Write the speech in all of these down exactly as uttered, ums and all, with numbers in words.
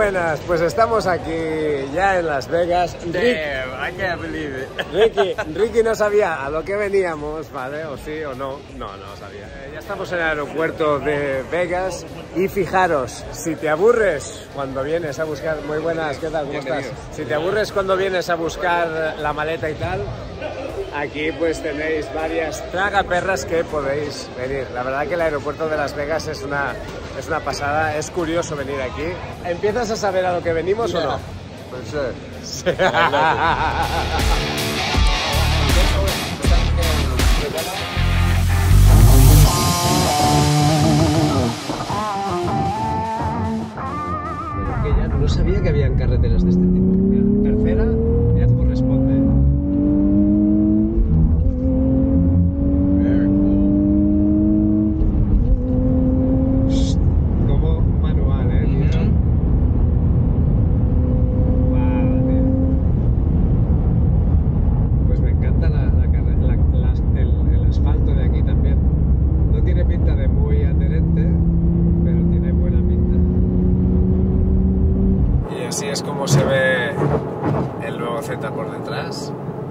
buenas, pues estamos aquí ya en Las Vegas. Damn, I can't believe it. Ricky, Ricky no sabía a lo que veníamos, ¿vale? O sí o no, no, no sabía. Eh, ya estamos en el aeropuerto de Vegas y fijaros, si te aburres cuando vienes a buscar... Muy buenas, ¿qué tal? ¿Cómo estás? Si te aburres cuando vienes a buscar la maleta y tal, aquí pues tenéis varias tragaperras que podéis venir. La verdad que el aeropuerto de Las Vegas es una, es una pasada, es curioso venir aquí. ¿Empiezas a saber a lo que venimos yeah. o no? For sure. Sí. No sabía que habían carreteras de este tipo. Mira, tercera, mira cómo responde. Very cool. Como manual, ¿eh, tío? Mm-hmm. Wow, tío. Pues me encanta la, la, la, la, el, el asfalto de aquí también. No tiene pinta de muy adherente, pero tiene buena pinta. Y así es como se ve el nuevo Z por detrás.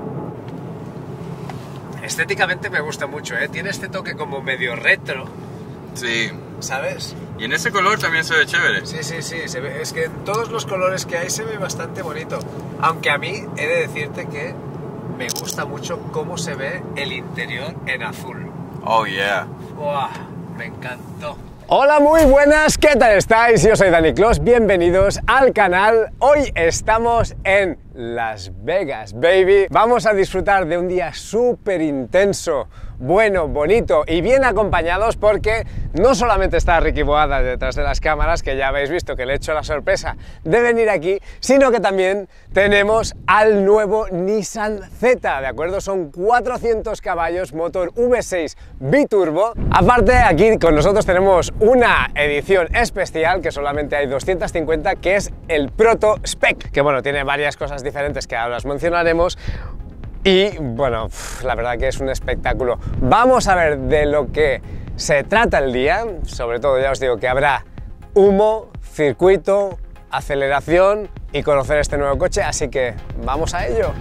Estéticamente me gusta mucho, ¿eh? Tiene este toque como medio retro, Sí. ¿sabes? Y en ese color también se ve chévere. Sí, sí, sí, se ve, es que en todos los colores que hay se ve bastante bonito. Aunque a mí he de decirte que me gusta mucho cómo se ve el interior en azul. Oh, yeah. ¡Wow! Me encantó. Hola, muy buenas, ¿qué tal estáis? Yo soy Dani Clos, bienvenidos al canal. Hoy estamos en Las Vegas, baby. Vamos a disfrutar de un día súper intenso, bueno, bonito y bien acompañados, porque no solamente está Ricky Boada detrás de las cámaras, que ya habéis visto que le he hecho la sorpresa de venir aquí, sino que también tenemos al nuevo Nissan Z, ¿de acuerdo? Son cuatrocientos caballos, motor V seis biturbo. Aparte, aquí con nosotros tenemos una edición especial, que solamente hay doscientos cincuenta, que es el Proto Spec, que bueno, tiene varias cosas diferentes que ahora os mencionaremos. Y bueno, la verdad que es un espectáculo. Vamos a ver de lo que se trata el día. Sobre todo ya os digo que habrá humo, circuito, aceleración y conocer este nuevo coche, así que vamos a ello.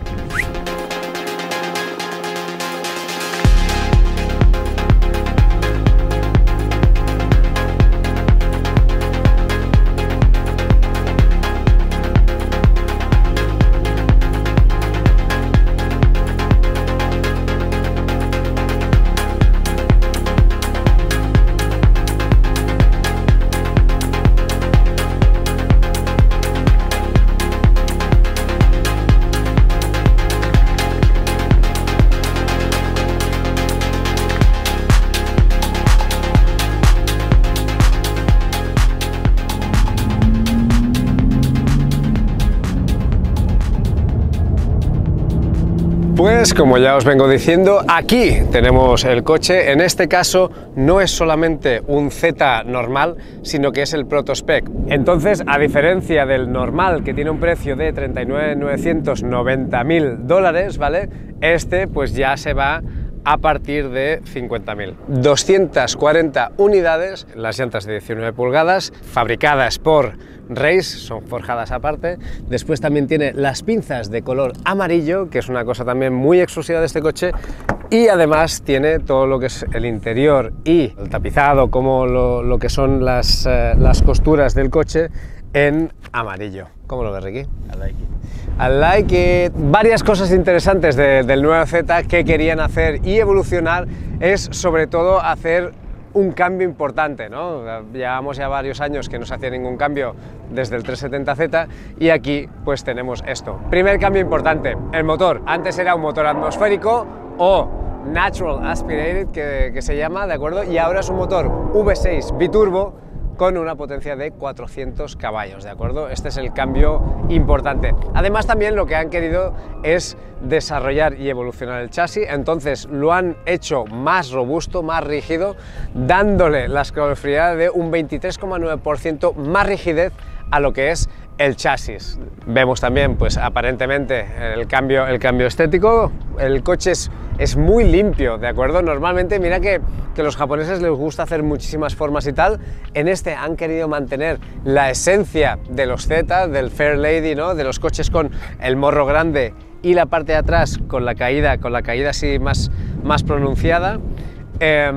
Pues como ya os vengo diciendo, aquí tenemos el coche. En este caso no es solamente un Z normal, sino que es el Proto Spec. Entonces, a diferencia del normal, que tiene un precio de treinta y nueve mil novecientos noventa dólares, ¿vale? Este pues ya se va a partir de cincuenta mil. doscientas cuarenta unidades, las llantas de diecinueve pulgadas, fabricadas por Race, son forjadas aparte. Después también tiene las pinzas de color amarillo, que es una cosa también muy exclusiva de este coche, y además tiene todo lo que es el interior y el tapizado, como lo, lo que son las, eh, las costuras del coche en amarillo. ¿Cómo lo ves, Ricky? I like it. I like it. Varias cosas interesantes de, del nuevo Z que querían hacer y evolucionar es sobre todo hacer un cambio importante, ¿no? Llevamos ya varios años que no se hacía ningún cambio desde el trescientos setenta Z y aquí pues tenemos esto. Primer cambio importante, el motor. Antes era un motor atmosférico o Natural Aspirated, que, que se llama, ¿de acuerdo? Y ahora es un motor V seis biturbo con una potencia de cuatrocientos caballos, ¿de acuerdo? Este es el cambio importante. Además, también lo que han querido es desarrollar y evolucionar el chasis, entonces lo han hecho más robusto, más rígido, dándole la escalofriada de un veintitrés coma nueve por ciento más rigidez a lo que es el chasis. Vemos también, pues aparentemente, el cambio, el cambio estético. El coche es, es muy limpio, ¿de acuerdo? Normalmente, mira que, que a los japoneses les gusta hacer muchísimas formas y tal. En este han querido mantener la esencia de los Z, del Fair Lady, ¿no? De los coches con el morro grande y la parte de atrás con la caída, con la caída así más, más pronunciada. Eh,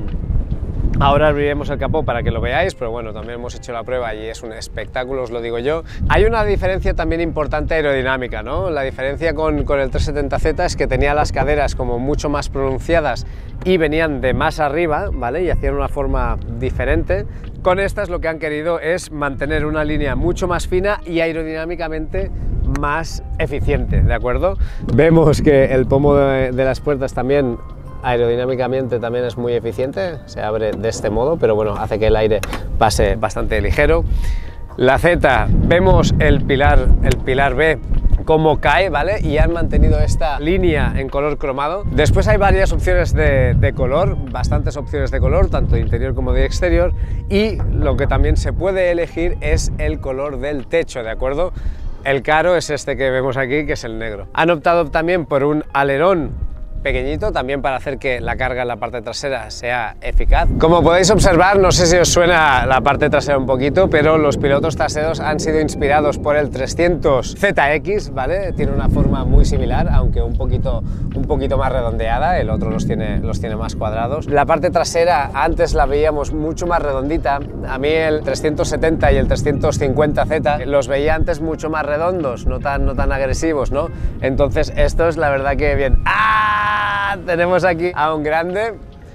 Ahora abriremos el capó para que lo veáis, pero bueno, también hemos hecho la prueba y es un espectáculo, os lo digo yo. Hay una diferencia también importante aerodinámica, ¿no? La diferencia con, con el trescientos setenta Z es que tenía las caderas como mucho más pronunciadas y venían de más arriba, ¿vale? Y hacían una forma diferente. Con estas lo que han querido es mantener una línea mucho más fina y aerodinámicamente más eficiente, ¿de acuerdo? Vemos que el pomo de, de las puertas también aerodinámicamente también es muy eficiente, se abre de este modo, pero bueno, hace que el aire pase bastante ligero. La Z, vemos el pilar, el pilar B como cae, ¿vale? Y han mantenido esta línea en color cromado. Después hay varias opciones de, de color, bastantes opciones de color, tanto de interior como de exterior, y lo que también se puede elegir es el color del techo, ¿de acuerdo? El caro es este que vemos aquí, que es el negro. Han optado también por un alerón pequeñito, también para hacer que la carga en la parte trasera sea eficaz. Como podéis observar, no sé si os suena la parte trasera un poquito, pero los pilotos traseros han sido inspirados por el trescientos Z X, ¿vale? Tiene una forma muy similar, aunque un poquito, un poquito más redondeada, el otro los tiene, los tiene más cuadrados. La parte trasera antes la veíamos mucho más redondita. A mí el trescientos setenta y el trescientos cincuenta Z los veía antes mucho más redondos, no tan, no tan agresivos, ¿no? Entonces estos, la verdad que bien. ¡Ah! Tenemos aquí a un grande.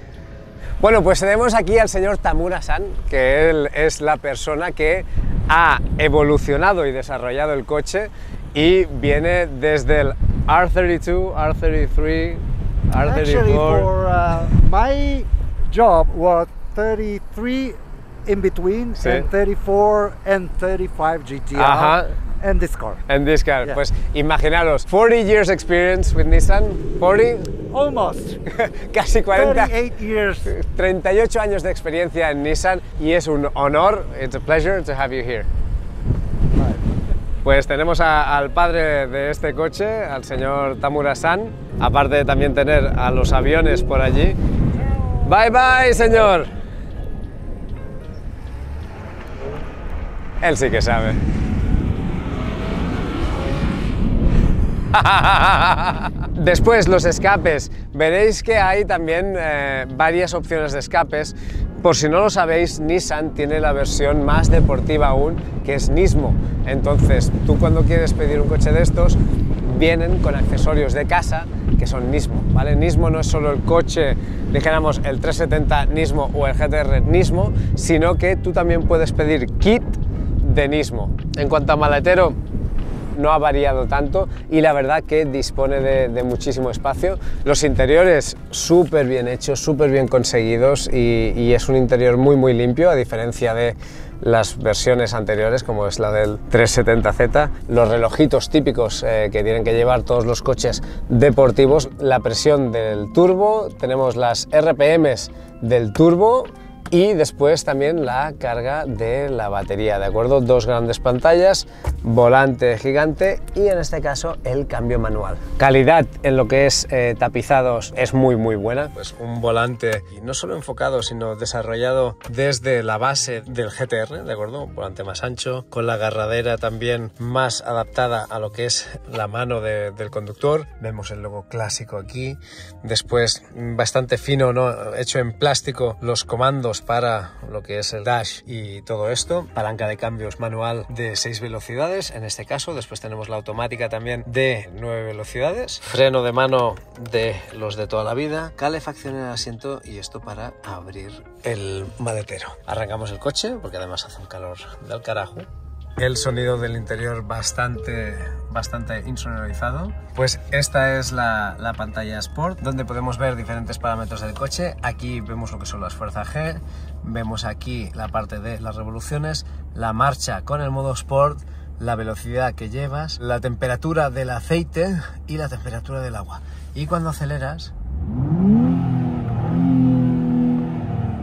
Bueno, pues tenemos aquí al señor Tamura-san, que él es la persona que ha evolucionado y desarrollado el coche y viene desde el R treinta y dos, R treinta y tres, R treinta y cuatro. Actually, for uh, my job was thirty-three in between, sí. and thirty-four and thirty-five G T R. Ajá. And this car. And this car. Yeah. Pues imaginaros, forty years experience with Nissan, forty? Almost. Casi cuarenta. thirty-eight years. treinta y ocho años de experiencia en Nissan y es un honor, it's a pleasure to have you here. Right. Pues tenemos a, al padre de este coche, al señor Tamura-san, aparte de también tener a los aviones por allí. Bye bye, señor. Él sí que sabe. Después los escapes, veréis que hay también eh, varias opciones de escapes. Por si no lo sabéis, Nissan tiene la versión más deportiva aún, que es Nismo. Entonces tú cuando quieres pedir un coche de estos, vienen con accesorios de casa que son Nismo, ¿vale? Nismo no es solo el coche, dijéramos el trescientos setenta Nismo o el G T R Nismo, sino que tú también puedes pedir kit de Nismo. En cuanto a maletero, no ha variado tanto y la verdad que dispone de, de muchísimo espacio. Los interiores súper bien hechos, súper bien conseguidos y, y es un interior muy muy limpio, a diferencia de las versiones anteriores como es la del trescientos setenta Z. Los relojitos típicos eh, que tienen que llevar todos los coches deportivos, la presión del turbo, tenemos las R P Ms del turbo y después también la carga de la batería, ¿de acuerdo? Dos grandes pantallas, volante gigante y en este caso el cambio manual. Calidad en lo que es eh, tapizados es muy muy buena. Pues un volante no solo enfocado sino desarrollado desde la base del G T R, ¿de acuerdo? Un volante más ancho, con la agarradera también más adaptada a lo que es la mano de, del conductor. Vemos el logo clásico aquí. Después bastante fino, ¿no? Hecho en plástico los comandos para lo que es el dash y todo esto. Palanca de cambios manual de seis velocidades en este caso. Después tenemos la automática también de nueve velocidades. Freno de mano de los de toda la vida. Calefacción en el asiento y esto para abrir el maletero. Arrancamos el coche porque además hace un calor del carajo. El sonido del interior bastante, bastante insonorizado. Pues esta es la, la pantalla Sport, donde podemos ver diferentes parámetros del coche. Aquí vemos lo que son las fuerzas G, vemos aquí la parte de las revoluciones, la marcha con el modo Sport, la velocidad que llevas, la temperatura del aceite y la temperatura del agua. Y cuando aceleras,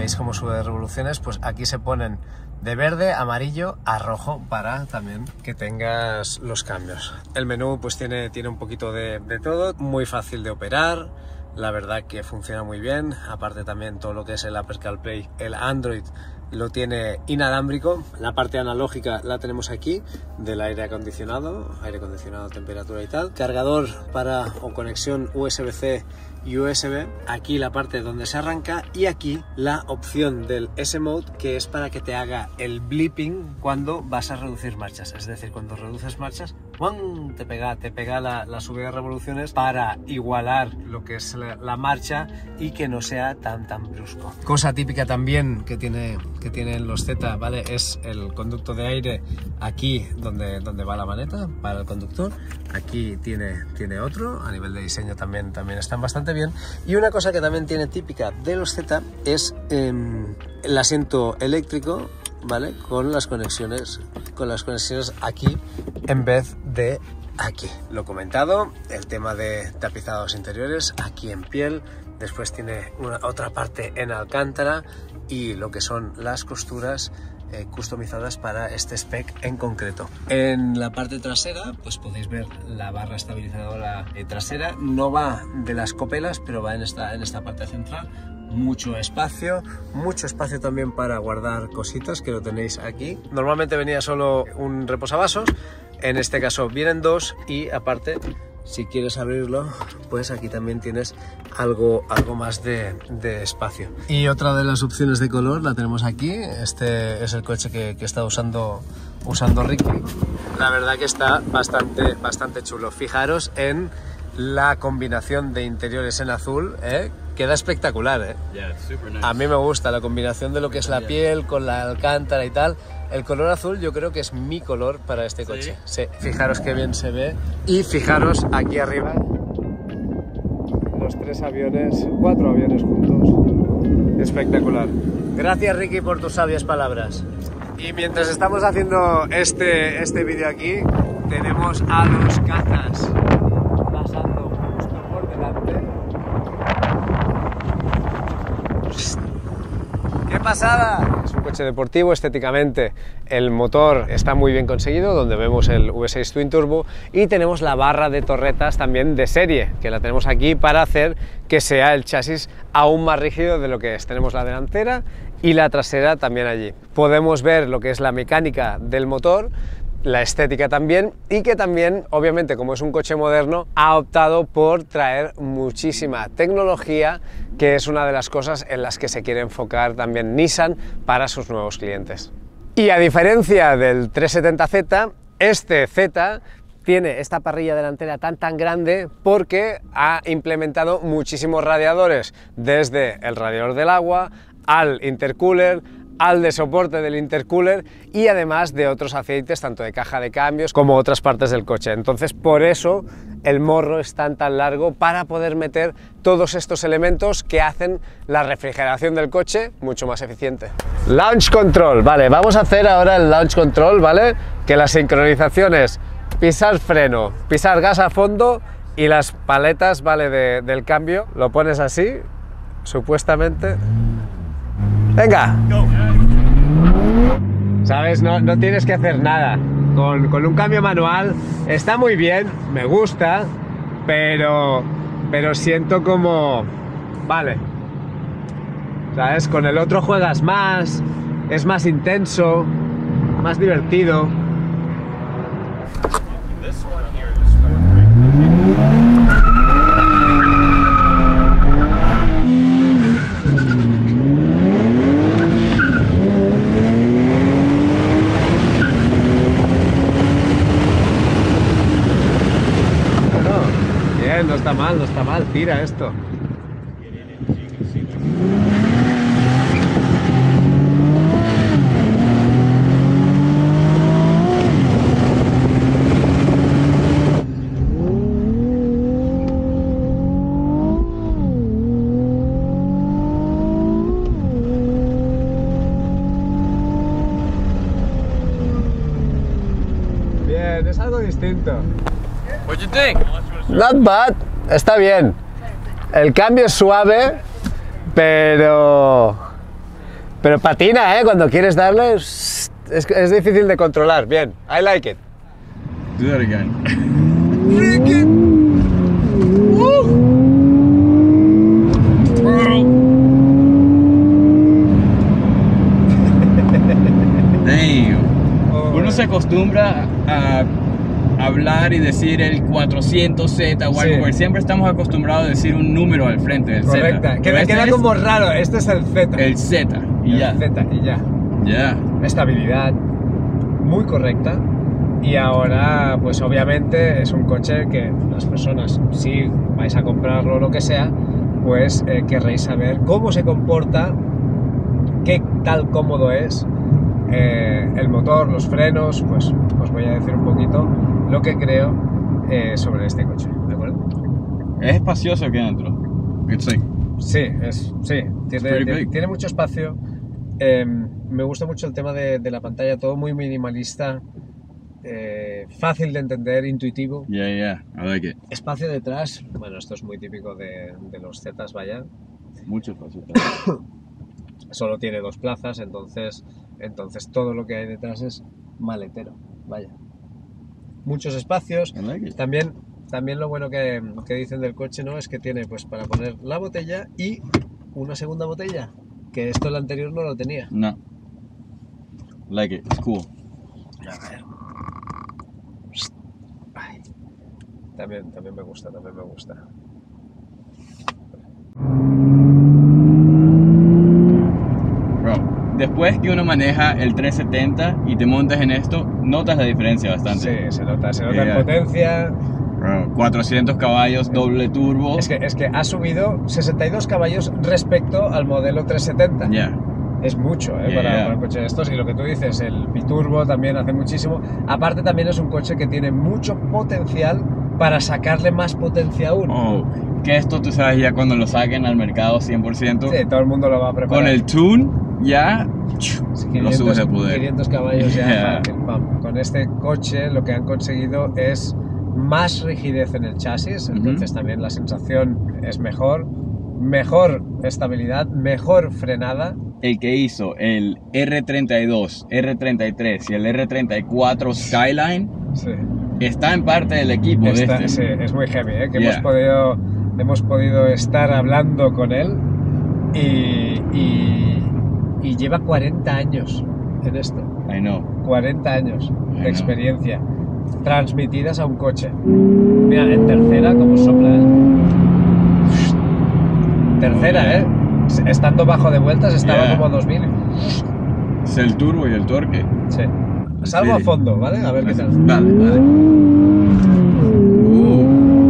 veis cómo sube de revoluciones, pues aquí se ponen de verde, amarillo a rojo para también que tengas los cambios. El menú pues tiene, tiene un poquito de, de todo, muy fácil de operar, la verdad que funciona muy bien. Aparte también todo lo que es el Apple CarPlay, el Android lo tiene inalámbrico. La parte analógica la tenemos aquí del aire acondicionado, aire acondicionado, temperatura y tal. Cargador para o conexión U S B C y U S B. Aquí la parte donde se arranca y aquí la opción del S-Mode, que es para que te haga el blipping cuando vas a reducir marchas. Es decir, cuando reduces marchas, ¡guau!, te pega, te pega la, la subida de revoluciones para igualar lo que es la, la marcha y que no sea tan tan brusco. Cosa típica también que tiene que tienen los Z, ¿vale? Es el conducto de aire aquí donde, donde va la maneta para el conductor. Aquí tiene, tiene otro, a nivel de diseño también, también están bastante bien. Y una cosa que también tiene típica de los Z es eh, el asiento eléctrico, ¿vale? Con las conexiones, con las conexiones aquí en vez de aquí. Lo comentado, el tema de tapizados interiores aquí en piel. Después tiene una, otra parte en alcántara y lo que son las costuras eh, customizadas para este spec en concreto. En la parte trasera pues podéis ver la barra estabilizadora eh, trasera. No va de las copelas, pero va en esta, en esta parte central. Mucho espacio, mucho espacio también para guardar cositas, que lo tenéis aquí. Normalmente venía solo un reposavasos, en este caso vienen dos y aparte, si quieres abrirlo, pues aquí también tienes algo, algo más de, de espacio. Y otra de las opciones de color la tenemos aquí. Este es el coche que, que está usando, usando Ricky. La verdad que está bastante, bastante chulo. Fijaros en la combinación de interiores en azul, ¿eh? Queda espectacular, ¿eh? Yeah, super nice. A mí me gusta la combinación de lo que es la piel con la alcántara y tal. El color azul yo creo que es mi color para este coche. ¿Sí? Sí, fijaros qué bien se ve. Y fijaros aquí arriba los tres aviones, cuatro aviones juntos. Espectacular. Gracias, Ricky, por tus sabias palabras. Y mientras estamos haciendo este, este vídeo aquí, tenemos a los cazas pasando justo por delante. ¡Qué pasada! Es un coche deportivo estéticamente. El motor está muy bien conseguido, donde vemos el V seis Twin Turbo, y tenemos la barra de torretas también de serie, que la tenemos aquí para hacer que sea el chasis aún más rígido de lo que es. Tenemos la delantera y la trasera también allí. Podemos ver lo que es la mecánica del motor, la estética también, y que también, obviamente, como es un coche moderno, ha optado por traer muchísima tecnología, que es una de las cosas en las que se quiere enfocar también Nissan para sus nuevos clientes. Y a diferencia del trescientos setenta Z, este Z tiene esta parrilla delantera tan tan grande porque ha implementado muchísimos radiadores, desde el radiador del agua al intercooler, al de soporte del intercooler, y además de otros aceites, tanto de caja de cambios como otras partes del coche. Entonces, por eso el morro es tan tan largo, para poder meter todos estos elementos que hacen la refrigeración del coche mucho más eficiente. Launch Control, vale, vamos a hacer ahora el Launch Control, ¿vale? Que la sincronización es pisar freno, pisar gas a fondo, y las paletas, ¿vale? De, del cambio, lo pones así, supuestamente. ¡Venga! ¿Sabes? No, no tienes que hacer nada. Con, con un cambio manual está muy bien, me gusta, pero, pero siento como... Vale. ¿Sabes? Con el otro juegas más, es más intenso, más divertido. No está mal, no está mal, tira esto. Bien, es algo distinto. What you think? Not bad, está bien. El cambio es suave, pero Pero patina, ¿eh? Cuando quieres darle, es, es difícil de controlar. Bien, I like it. Do that again. Damn. Uno se acostumbra a hablar y decir el cuatrocientos Z o algo, Sí. porque siempre estamos acostumbrados a decir un número al frente del Z. Correcta. Pero Queda, este queda es como raro. Este es el Z. el Z y El ya. Z y ya. Ya. Estabilidad muy correcta. Y ahora, pues obviamente es un coche que las personas, si vais a comprarlo o lo que sea, pues eh, querréis saber cómo se comporta, qué tal cómodo es, eh, el motor, los frenos, pues os voy a decir un poquito lo que creo eh, sobre este coche, ¿de acuerdo? Es espacioso aquí adentro. It's like, Sí, es, sí, tiene, pretty tiene, big. tiene mucho espacio. Eh, me gusta mucho el tema de, de la pantalla, todo muy minimalista, eh, fácil de entender, intuitivo. yeah, yeah, I like it. Espacio detrás, bueno, esto es muy típico de, de los Zetas, vaya. Mucho espacio. Solo tiene dos plazas, entonces, entonces todo lo que hay detrás es maletero, vaya. Muchos espacios. I like it. También, también lo bueno que, que dicen del coche, ¿no? Es que tiene pues para poner la botella y una segunda botella, que esto el anterior no lo tenía. No. Like it. It's cool. A ver. Ay. También, también me gusta, también me gusta. Bro, después que uno maneja el trescientos setenta y te montas en esto, notas la diferencia bastante. Sí, se nota, se nota Yeah. en potencia. Bro, cuatrocientos caballos, doble turbo. Es que, es que ha subido sesenta y dos caballos respecto al modelo trescientos setenta. Yeah. Es mucho, ¿eh? Yeah, para, yeah. para un coche de estos. Y lo que tú dices, el biturbo también hace muchísimo. Aparte también es un coche que tiene mucho potencial para sacarle más potencia aún. Oh, que esto tú sabes ya cuando lo saquen al mercado cien por ciento. Sí, todo el mundo lo va a preparar. Con el tune, ya lo subes de poder. quinientos caballos ya Yeah. fácil, pam. Con este coche lo que han conseguido es más rigidez en el chasis, entonces Ujú. también la sensación es mejor, mejor estabilidad, mejor frenada. El que hizo el R treinta y dos, R treinta y tres y el R treinta y cuatro Skyline Sí. está en parte del equipo Está- de este. sí, es muy heavy, ¿eh? Que Yeah. hemos, podido, hemos podido estar hablando con él y, y, y lleva cuarenta años en esto. I know. cuarenta años I de know. experiencia transmitidas a un coche. Mira, en tercera, como sopla, ¿eh? Tercera, ¿eh? Estando bajo de vueltas estaba Yeah. como a dos mil. Es el turbo y el torque. Sí. Salgo a Sí. fondo, ¿vale? A ver qué tal. Dale, dale. Uh.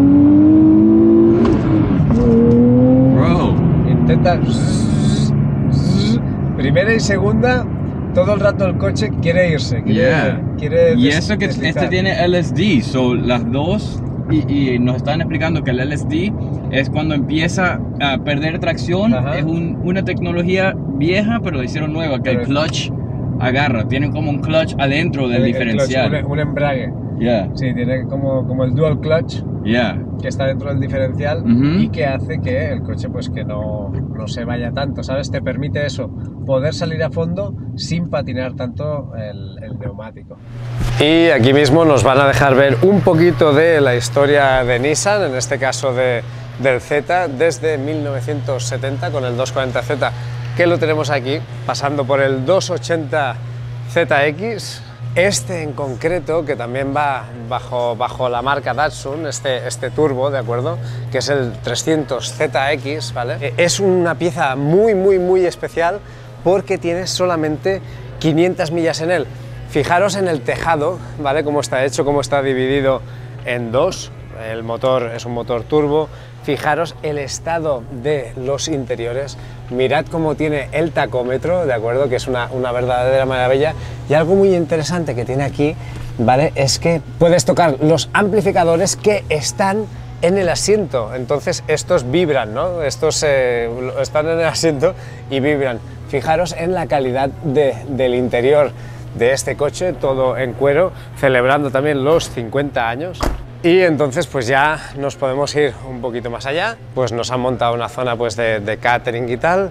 Bro. Intenta... Primera y segunda, todo el rato el coche quiere irse. Quiere, Yeah. quiere Y des- eso que deslizar. este tiene L S D, so las dos, y, y nos están explicando que el L S D es cuando empieza a perder tracción. Ajá. Es un- una tecnología vieja, pero lo hicieron nueva, que Pero- el clutch agarra, tiene como un clutch adentro del El- el clutch, diferencial. un, un embrague. Yeah, Sí, tiene como, como el dual clutch yeah. que está dentro del diferencial Ujú. y que hace que el coche pues que no, no se vaya tanto, ¿sabes? Te permite eso, poder salir a fondo sin patinar tanto el, el neumático. Y aquí mismo nos van a dejar ver un poquito de la historia de Nissan, en este caso de, del Z, desde mil novecientos setenta con el doscientos cuarenta Z, que lo tenemos aquí, pasando por el doscientos ochenta Z X. Este en concreto, que también va bajo, bajo la marca Datsun, este, este turbo, ¿de acuerdo? Que es el trescientos Z X, ¿vale? Eh, Es una pieza muy, muy, muy especial porque tiene solamente quinientas millas en él. Fijaros en el tejado, ¿vale? Cómo está hecho, cómo está dividido en dos. El motor es un motor turbo. Fijaros el estado de los interiores, mirad cómo tiene el tacómetro, ¿de acuerdo? Que es una, una verdadera maravilla. Y algo muy interesante que tiene aquí, ¿vale? Es que puedes tocar los amplificadores que están en el asiento, entonces estos vibran, ¿no? Estos eh, están en el asiento y vibran. Fijaros en la calidad de, del interior de este coche, todo en cuero, celebrando también los cincuenta años. Y entonces pues ya nos podemos ir un poquito más allá, pues nos han montado una zona pues de, de catering y tal,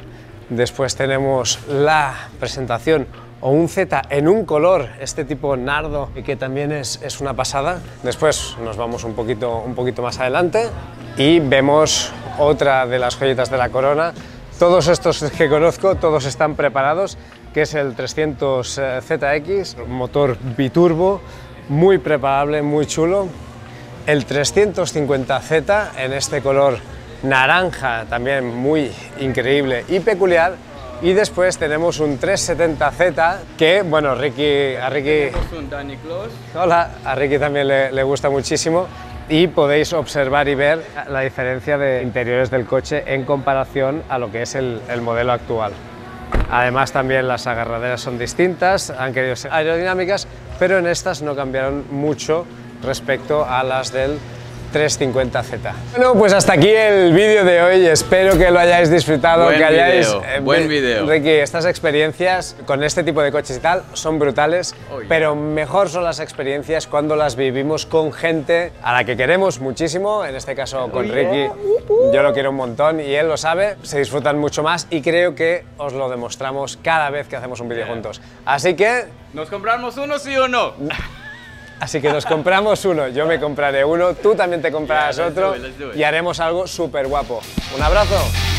Después tenemos la presentación o un Z en un color, este tipo nardo, y que también es, es una pasada. Después nos vamos un poquito, un poquito más adelante y vemos otra de las joyitas de la corona. Todos estos que conozco, todos están preparados, que es el trescientos Z X, motor biturbo, muy preparable, muy chulo. El trescientos cincuenta Z en este color naranja, también muy increíble y peculiar. Y después tenemos un trescientos setenta Z que, bueno, Ricky, a Ricky... Tenemos un Daniclos. Hola, a Ricky también le, le gusta muchísimo y podéis observar y ver la diferencia de interiores del coche en comparación a lo que es el, el modelo actual. Además también las agarraderas son distintas, han querido ser aerodinámicas, pero en estas no cambiaron mucho respecto a las del trescientos cincuenta Z. Bueno, pues hasta aquí el vídeo de hoy, espero que lo hayáis disfrutado, buen que hayáis... Video, Eh, buen vídeo. Ricky, estas experiencias con este tipo de coches y tal son brutales, Oh, yeah. pero mejor son las experiencias cuando las vivimos con gente a la que queremos muchísimo, en este caso con Oh, Ricky, yeah. yo lo quiero un montón y él lo sabe, se disfrutan mucho más y creo que os lo demostramos cada vez que hacemos un vídeo Yeah. juntos. Así que... ¿Nos compramos uno, sí o no? Así que nos compramos uno, yo me compraré uno, tú también te comprarás Yeah, let's otro do it, let's do it. y haremos algo súper guapo. ¡Un abrazo!